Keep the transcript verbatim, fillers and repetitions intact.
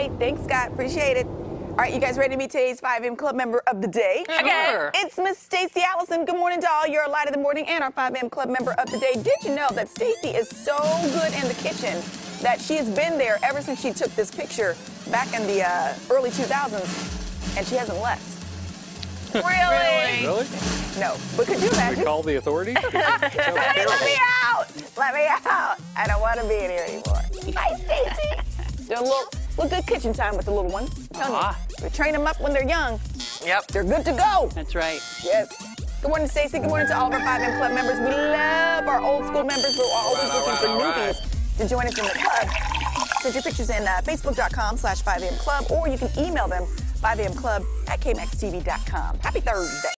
right. Thanks, Scott. Appreciate it. All right, you guys ready to meet today's five A M Club member of the day? Sure. It's Miss Stacey Allison. Good morning to all. You're a light of the morning and our five A M Club member of the day. Did you know that Stacey is so good in the kitchen that she has been there ever since she took this picture back in the uh, early two thousands, and she hasn't left. Really? Really? No, but could you imagine? We call the authorities? Let me out! Let me out! I don't want to be in here anymore. Hi, Stacey. They're a little, little good kitchen time with the little ones. I'm telling Aw. you, we train them up when they're young. Yep. They're good to go. That's right. Yes. Good morning, Stacey. Good morning to all of our five A M Club members. We love our old school members who are always All right, looking all right, for all newbies to join us in the club. Send your pictures in uh, facebook.com slash 5am club, or you can email them five A M club at k m x t v dot com. Happy Thursday.